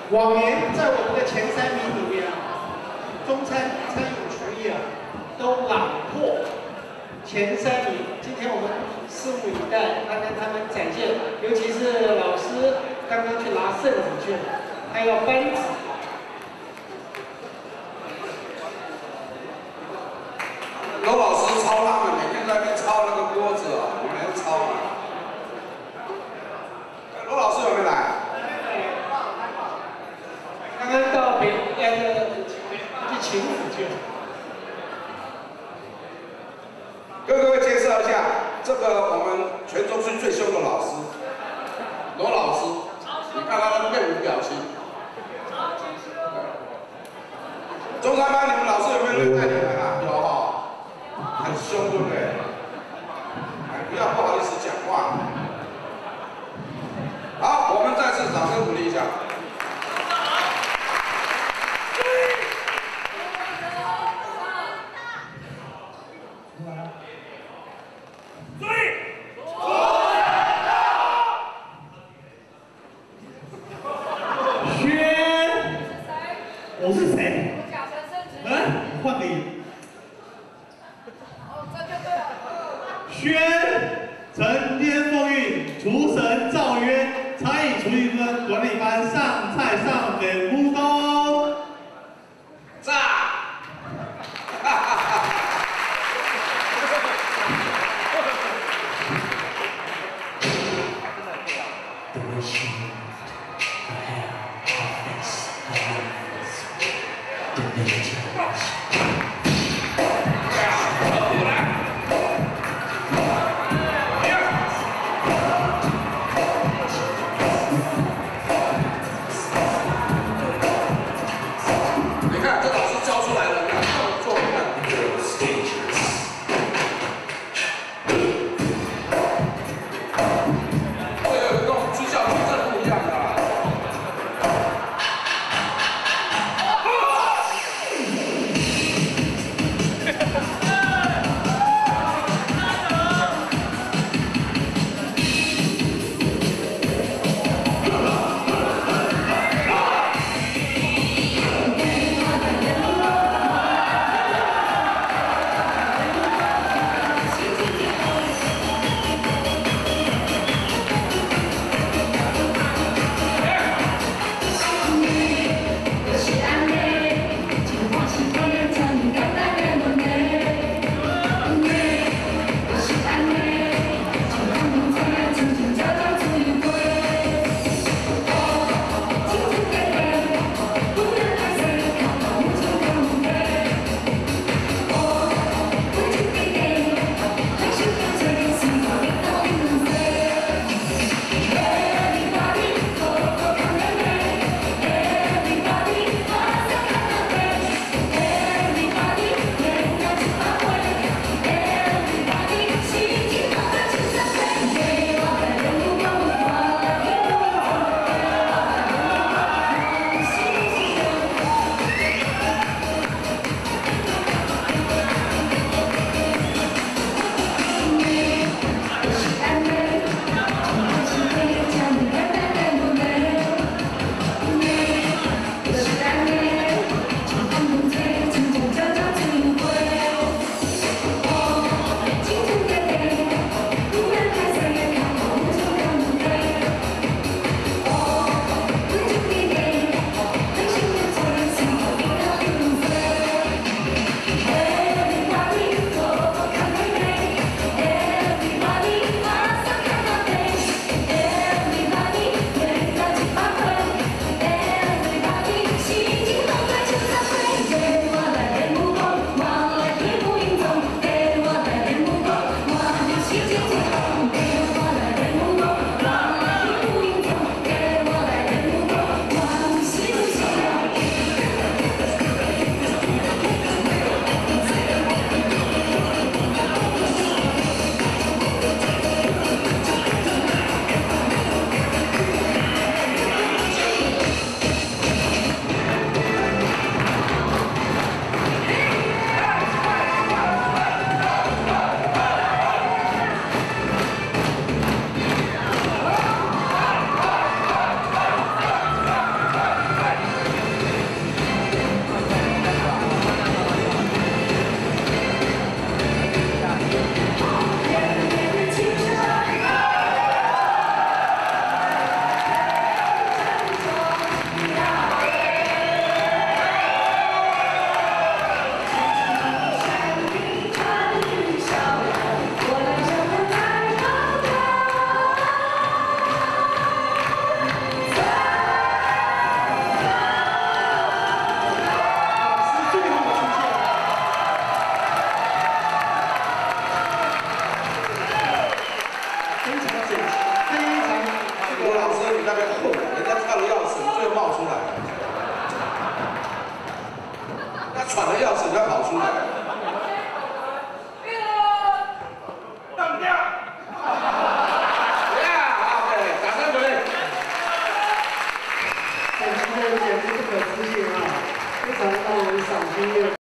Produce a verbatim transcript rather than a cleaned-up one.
往年在我们的前三名里面啊，中餐餐饮厨艺啊都囊括前三名。今天我们拭目以待，看看他们展现，尤其是老师刚刚去拿圣子券，还要颁子。 罗老师抄他们，每天在那边抄那个锅子啊，我们来抄啊。罗老师有没有来？ 刚刚到北那个去请子去。 跟各位介绍一下，这个我们全中区最凶的老师，罗老师，你看他的面无表情。中山班你们老师有没有人带你们啊？有哈。 很凶，对不对？哎，不要不好意思讲话。好，我们再次掌声鼓励一下。 注意！轩，我是谁？嗯，换个音。 宣承天奉运，厨神诏曰：餐饮厨艺分管理班上菜上给木工。 炸！哈哈哈！ 简直不可置信啊，非常让人赏心悦目。